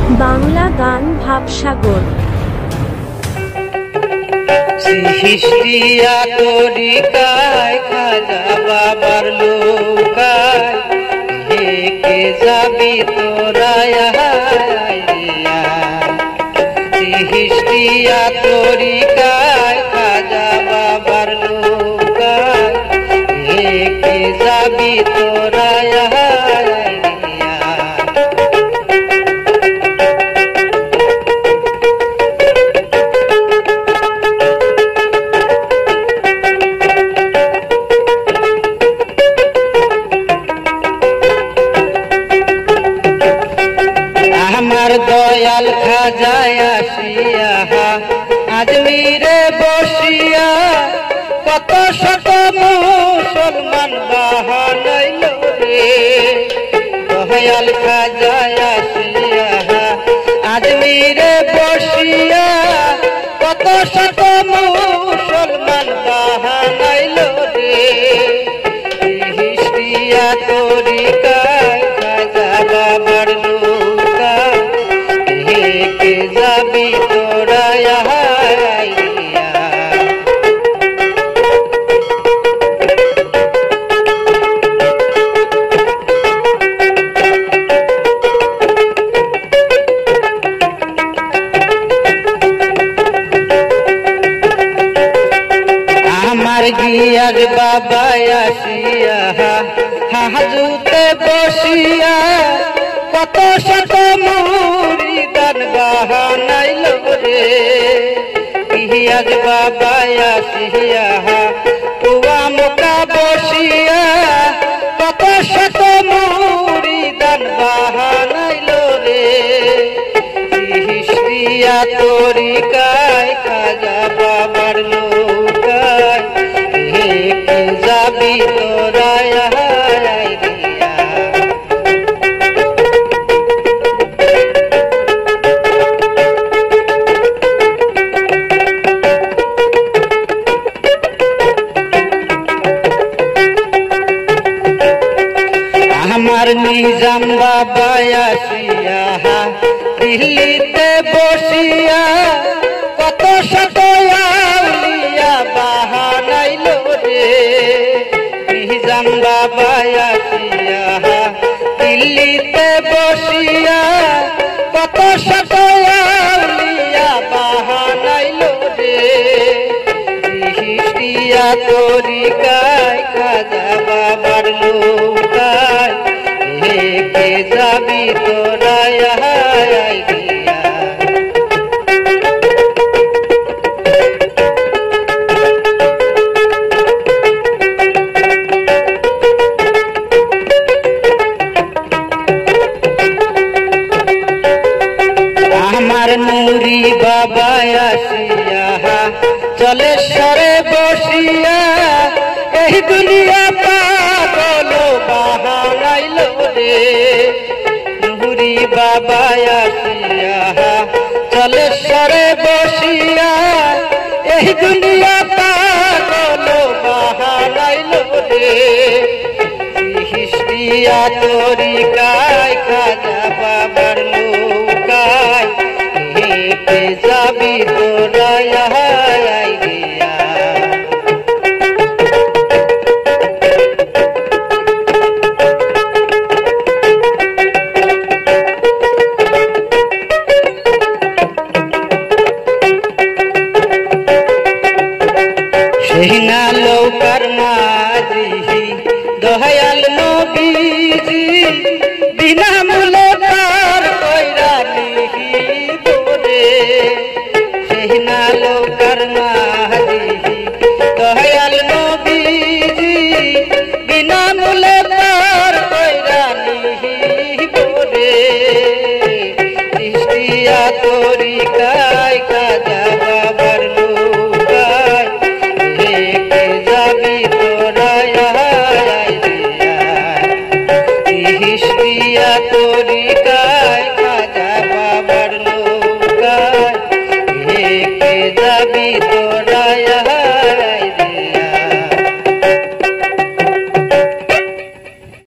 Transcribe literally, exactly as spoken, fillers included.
বাংলা গান ভাবসাগর। সৃষ্টিয়া তরিকায় খাজা বাবার লোকায় হেকে যাবি তোরা সৃষ্টিয়া তরিকায় খাজা বাবার লোকায় হেকে যাবি তোরা দয়াল খাজায় আসিয়া আজমিরে বসিয়া কত শত মুসলমান বাহানাইল রে। দয়াল খাজায় আসিয়া আজমিরে বসিয়া কত শত মুসলমান বাহানাইল রে। সৃষ্টিয়া তরিকায় খাজা বাবার যাবি তোরা আমার গিয়ার বাবা আসিয়া হাজুতে বসিয়া কত শত মুরিদান বাহানাইল রে। গিয়ার বাবা আসিয়া কুয়া মুকা বসিয়া কত শত মুরিদান বাহানাইল রে। সৃষ্টিয়া তরিকায় খাজা বাবার লোকায় হেকে যাবি তোরা আমার নিজাম বাবা আসিয়া দিল্লিতে বসিয়া কত শত আউলিয়া বাহানাইল রে। নিজাম বাবা আসিয়া দিল্লিতে বসিয়া কত শত আউলিয়া বাহানাইল রে। সৃষ্টিয়া তরিকায় খাজা বাবার লোকায় হেকে যাবি তোরা আমার নুরি বাবা আসিয়া চলে সরে বসিয়া এই দুনিয়া পাগল বাহানাইল রে। নুরি বাবা আসিয়া চলে সরে বসিয়া এই দুনিয়া পাগল বাহানাইল রে। সৃষ্টিয়া তরিকায় খাজা বাবার লোকায় হেকে যাবি তোরা সেনা লৌকার মাঝি দয়াল নবীজি বিনা মূল্যে পার কইরা নিহিব রে। সেনা লৌকার মাঝি দয়াল নবীজি বিনা মূল্যে পার কইরা নিহিব রে। সৃষ্টিয়া তরিকায় খাজা বাবার লোকায় হেকে যাবি তোরা সৃষ্টিয়া তরিকায়